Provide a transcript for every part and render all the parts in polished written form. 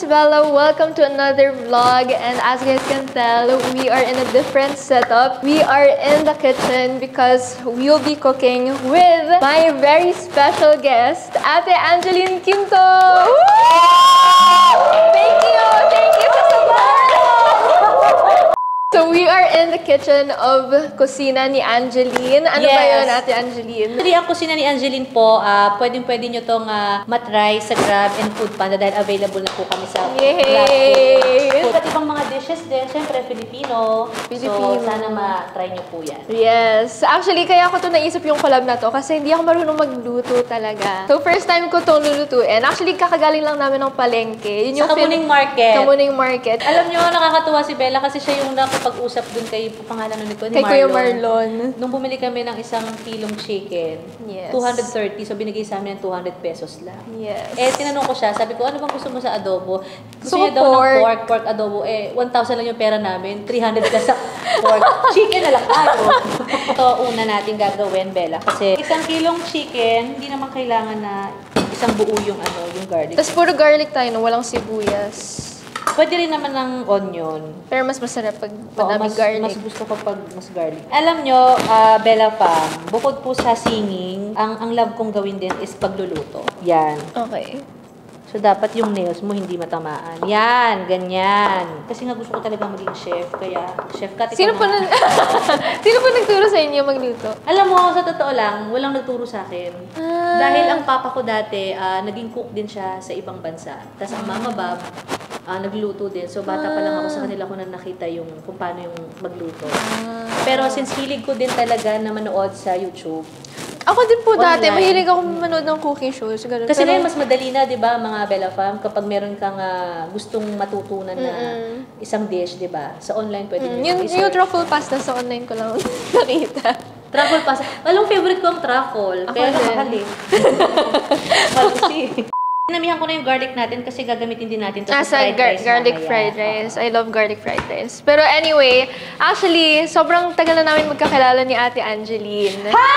Bella. Welcome to another vlog. And as you guys can tell, we are in a different setup. We are in the kitchen because we'll be cooking with my very special guest, Ate Angeline Quinto. Thank you sa support. So we are in the kitchen of kusina ni Angeline. Ano ba yun, Ate Angeline? Actually, ang kusina ni Angeline po, pwedeng-pwede nyo itong matry sa Grab and Food Panda dahil available na po kami sa Grab. At ibang mga dishes din, syempre Filipino. So, sana matry nyo po yan. Yes. Actually, kaya ko to naisip yung collab na to kasi hindi ako marunong magluto talaga. So, first time ko itong lulutuin. Actually, kakagaling lang namin ng palengke. Yun yung sa Kamuning Market. Kamuning Market. Alam nyo, nakakatuwa si Bella kasi siya yung nakapag-usap dun kay pangalan nito ni Marlon. Kay Kuya Marlon. Nung bumili kami ng isang kilong chicken, 230. So, binigay sa amin ng 200 pesos lang. Yes. Eh, tinanong ko siya, sabi ko, ano bang gusto mo sa adobo? Gusto niya daw ng pork adobo. Eh, 1,000 lang yung pera namin, 300 ka sa pork. Chicken na lang tayo. Ito, una natin gagawin, Bella. Kasi isang kilong chicken, hindi naman kailangan na isang buo yung garlic. Tapos puro garlic tayo, no? Walang sibuyas. Pwede rin naman ng onion. Pero mas masarap pag madaming garlic. Mas gusto ko pag mas garlic. Alam nyo, Bella Fam, bukod po sa singing, ang love kong gawin din is pagluluto. Yan. Okay. So, dapat yung nails mo hindi matamaan. Yan, ganyan. Kasi nga gusto ko talaga maging chef. Kaya, chef ka. Sino po nagturo sa inyo magluto? Alam mo, sa totoo lang, walang nagturo sa akin. Dahil ang papa ko dati, naging cook din siya sa ibang bansa. Tapos ang mama Bob, nagluto din. So, bata pa lang ako sa kanila ko na nakita yung kung paano yung magluto. Pero since hilig ko din talaga na manood sa YouTube, ako din po dati, mahilig ako manood ng cooking shows. Ganun. Kasi ngayon mas madali na, 'di ba, mga Bella Fam, kapag meron kang gustong matutunan na isang dish, 'di ba? Sa online pwede yung truffle pasta sa online ko lang nakita. Truffle pasta. Alam, favorite ko ang truffle. Kaya mahal eh. Mahal kasi. Pinamihan ko na yung garlic natin kasi gagamitin din natin ito sa fried rice. Garlic fried rice. I love garlic fried rice. Pero anyway, actually, sobrang tagal na namin magkakilala ni Ate Angeline. Ha?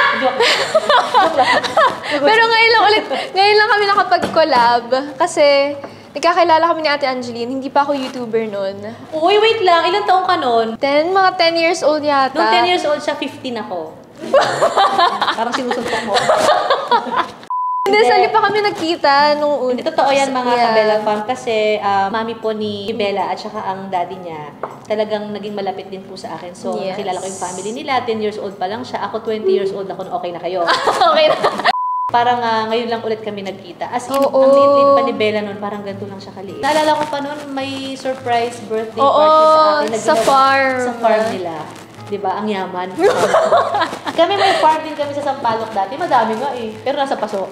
Pero ngayon lang kami nakapag-collab kasi nagkakilala kami ni Ate Angeline. Hindi pa ako YouTuber noon. Uy, wait lang. Ilang taong ka noon? Mga 10 years old yata. Nung 10 years old siya, 15 ako. Parang sinusuntok mo. Hindi, sali pa kami nagkita nung una. Totoo yan mga ka-Bella Fam kasi mami po ni Bella at saka ang daddy niya talagang naging malapit din po sa akin. So, nakilala ko yung family nila. 10 years old pa lang siya. Ako 20 years old ako. Okay na kayo. Okay na. Parang ngayon lang ulit kami nagkita. As in, ang liit-liit pa ni Bella noon, parang ganito lang siya kaliit. Naalala ko pa noon, may surprise birthday party sa akin. Sa farm. Sa farm nila. Diba? Ang yaman. Kami may farm din kami sa Sampaloc dati. Madami nga eh. Pero nasa paso.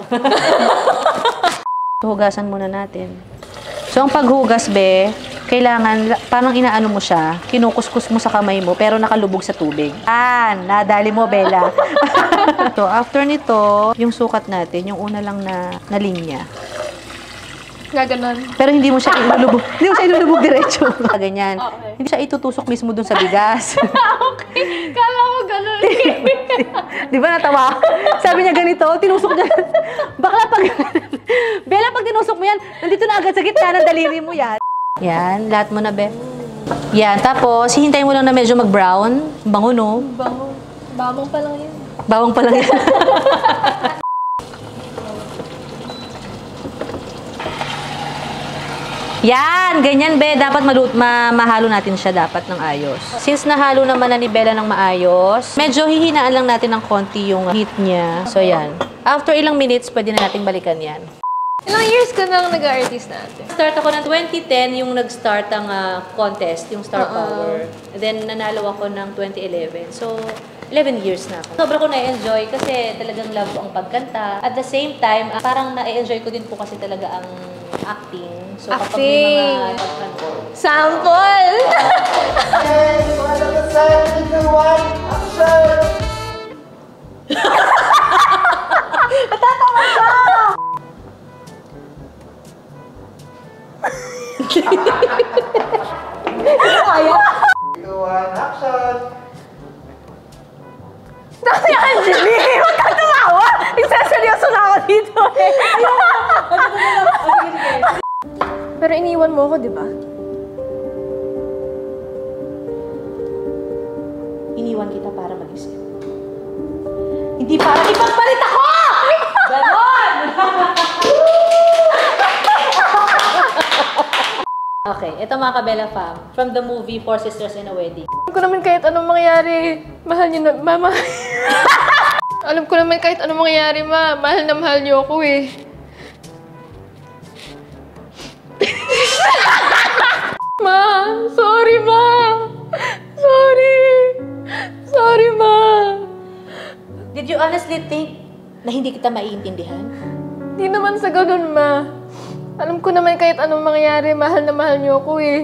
Hugasan muna natin. So, ang paghugas, be, kailangan, parang inaano mo siya, kinukuskus mo sa kamay mo, pero nakalubog sa tubig. Nadali mo, Bella. So, after nito, yung sukat natin, yung una lang na linya. Gaganon. Pero hindi mo siya ilulubog. Hindi mo siya ilulubog diretso. Ganyan. Okay. Hindi siya itutusok mismo dun sa bigas. Okay. Kala ko ganon. Di ba natawa? Sabi niya ganito, tinusok niya. Bakla pag... Bella, pag tinusok mo yan, nandito na agad sa gitna ng daliri mo yan. Yan, lahat mo na, Be. Yan, tapos, hihintayin mo lang na medyo mag-brown. Bango, no? Bango. Bawang pa lang yan. Bawang pa lang yan. Yan, ganyan, Be. Dapat mahalo natin siya dapat ng ayos. Since nahalo naman na ni Bella ng maayos, medyo hihinaan lang natin ng konti yung heat niya. So, yan. After ilang minutes, pwede na natin balikan yan. Ilang years ka nang nag-artist natin? Start ako ng 2010, yung nag-start ang contest, yung Star Power. Then, nanalo ako ng 2011. So, 11 years na ako. Sobra ko na-enjoy kasi talagang love ko ang pagkanta. At the same time, parang na-enjoy ko din po kasi talaga ang acting. So, kapag may mga sample! Natatawa siya! Ayaw! Action! Dami Angeline! Huwag kang tumawa! Nagsaseryoso na ako dito eh! Pero iniwan mo ako, di ba? Iniwan kita para mag-isip. Hindi para ipagpalit ako! Ganon! Okay, ito mga Kabela Fam. From the movie Four Sisters in a Wedding. Alam ko naman kahit anong mangyari, mahal niyo na, mama. Alam ko naman kahit anong mangyari, mahal na mahal niyo ako eh. Ma, sorry ma. Sorry. Sorry ma. Did you honestly think na hindi kita maiintindihan? Hindi naman sa ganun ma. Alam ko naman kahit anong mangyari, mahal na mahal niyo ako eh.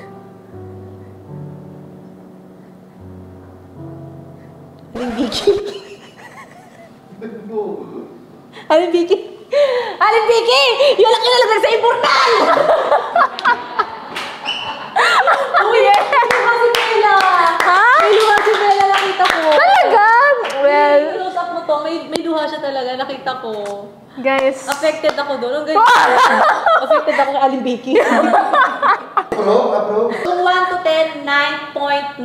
Aling Vicky. Aling Vicky. Aling Vicky! Yun ang kinalagay sa immortal! Oh yes! Luha si Bella! Ha? May luha si Bella, nakita ko. Talaga? Well, Close-up mo to, may luha siya talaga, nakita ko. guys. Affected ako doon. Affected ako kay Aling Vicky. Approve. So 1 to 10, 9.9.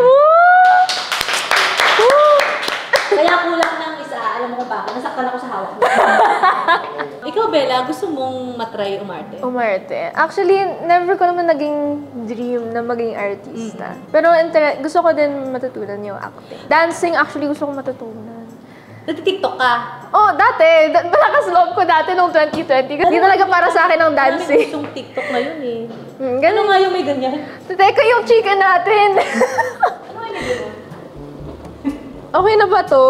Kaya kulang ng isa. Alam mo kung bakit? Nasaktan ako sa hawak mo. Ikaw, Bella, gusto mong matry umarte? Umarte. Actually, never ko naman naging dream na maging artista. Pero gusto ko din matutunan yung acting. Dancing, actually, gusto ko matutunan. Nagtitiktok ka? Oh, dati. Malakas loob ko dati nung 2020. Hindi talaga para sa akin ang Marami dancing. gustong TikTok ngayon eh. Ano Ganun. nga yung may ganyan? Teka, yung chika natin. Ano nga yung may ganyan? Okay na ba to?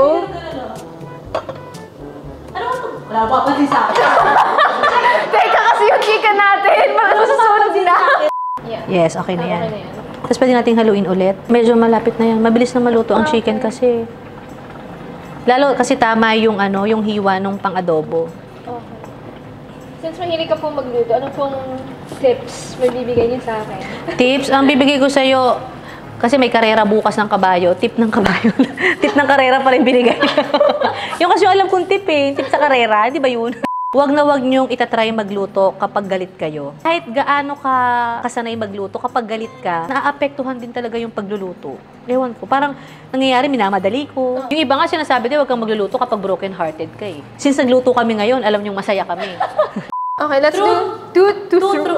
Ano nga ito? Wala pa pansin sa akin. Teka, kasi yung chika natin. Baka masusunod na. Yes, okay na yan. Tapos pwede nating haluin ulit. Medyo malapit na yan. Mabilis na maluto ang chicken kasi. Lalo kasi tama yung yung hiwa nung pang-adobo. Okay. Since mahilig ka pong magluto, ano pong tips may bibigay niyo sa akin? Tips, ang bibigay ko sa'yo, kasi may karera bukas ng kabayo, tip ng kabayo. Tip ng karera pa rin binigay. Yung kasi yung alam kong tip eh, tip sa karera, di ba yun? Huwag na huwag niyong itatry magluto kapag galit kayo. Kahit gaano ka kasanay magluto, kapag galit ka, naaapektuhan din talaga yung pagluluto. Ewan ko, parang nangyayari, minamadali ko. Yung iba nga sinasabi din, huwag kang magluluto kapag broken-hearted ka eh. Since nagluto kami ngayon, alam niyong masaya kami. Okay, let's do two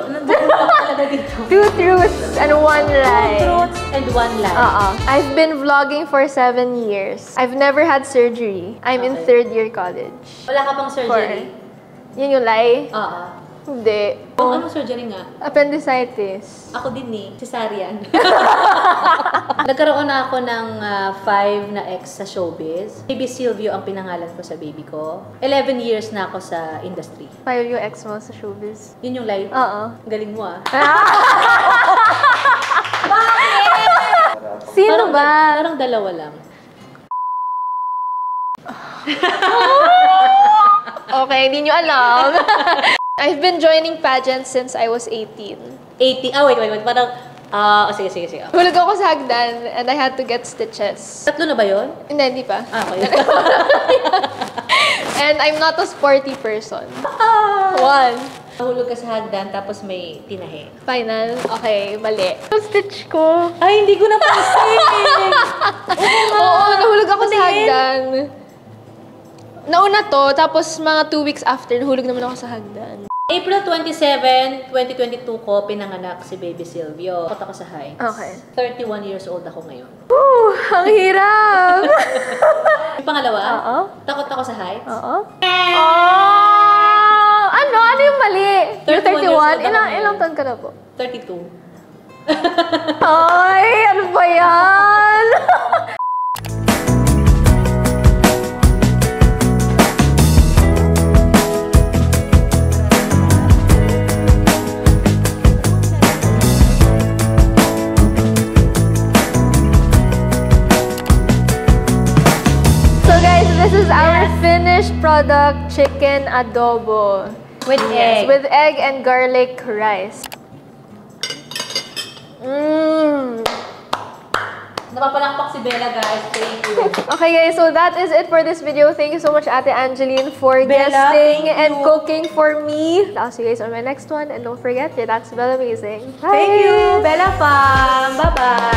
truths and one lie. 2 truths and 1 lie. I've been vlogging for 7 years. I've never had surgery. I'm in 3rd year college. Wala ka pang surgery? Yun yung lie? Oo. Hindi. Anong surgery nga? Appendicitis. Ako din eh, cesarean. Nagkaroon na ako ng 5 na ex sa showbiz. Baby Silvio ang pinangalan ko sa baby ko. 11 years na ako sa industry. 5 yung ex mo sa showbiz. Yun yung life. Oo. Galing mo ah. Sino ba? Parang dalawa lang. Okay, hindi nyo alam. I've been joining pageants since I was 18. 80, wait. Parang, sige. Hulog ako sa hagdan and I had to get stitches. 3 na ba yun? Hindi pa. Okay. And I'm not a sporty person. 1. Nahulog ka sa hagdan tapos may tinahe. Final. Okay, mali. Yung stitch ko. Ay, hindi ko napansin! Oo, nahulog ako sa hagdan. Nauna to, tapos mga 2 weeks after, nahulog naman ako sa hagdan. April 27, 2022 ko pinanganak si Baby Silvio. Takot ako sa heights. Okay. 31 years old ako ngayon. Ang hirap! Yung pangalawa, Oo. takot ako sa heights. Oo. Ano? Ano yung mali? Yung 31 years old ako ngayon. Ilang taon ka na po? 32. Ay, ano ba yan? This is our finished product, chicken adobo. With egg. With egg and garlic rice. Napapalakpak si Bella, guys. Thank you. Okay guys, so that is it for this video. Thank you so much Ate Angeline for Bella, guesting thank and you. cooking for me. I'll see you guys on my next one and don't forget, your That's Bella Amazing. Bye! Thank you, Bella Fam. Bye-bye.